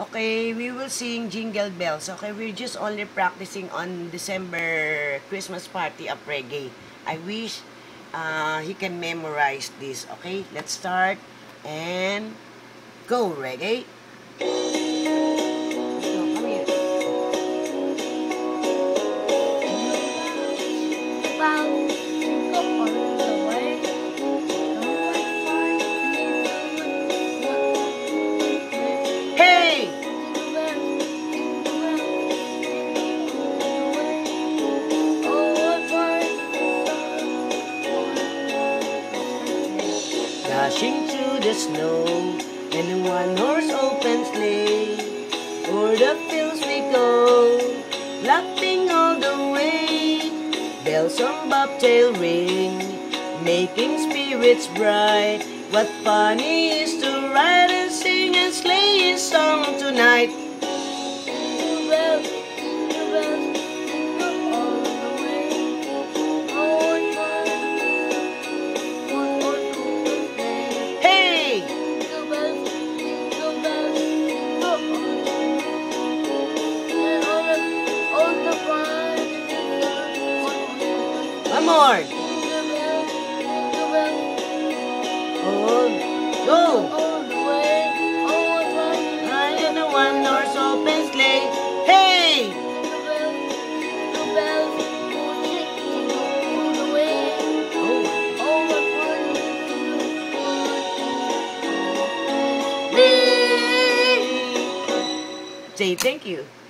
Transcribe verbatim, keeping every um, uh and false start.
Okay, we will sing Jingle Bells. Okay, we're just only practicing on December Christmas party of reggae. I wish uh, he can memorize this. Okay, let's start and go reggae. Dashing through the snow in a one-horse open sleigh, o'er the fields we go, laughing all the way. Bells on bobtail ring, making spirits bright. What fun it is to ride and sing a sleighing song tonight. One more. Oh, go. I am the one horse open sleigh. Hey! Say thank you.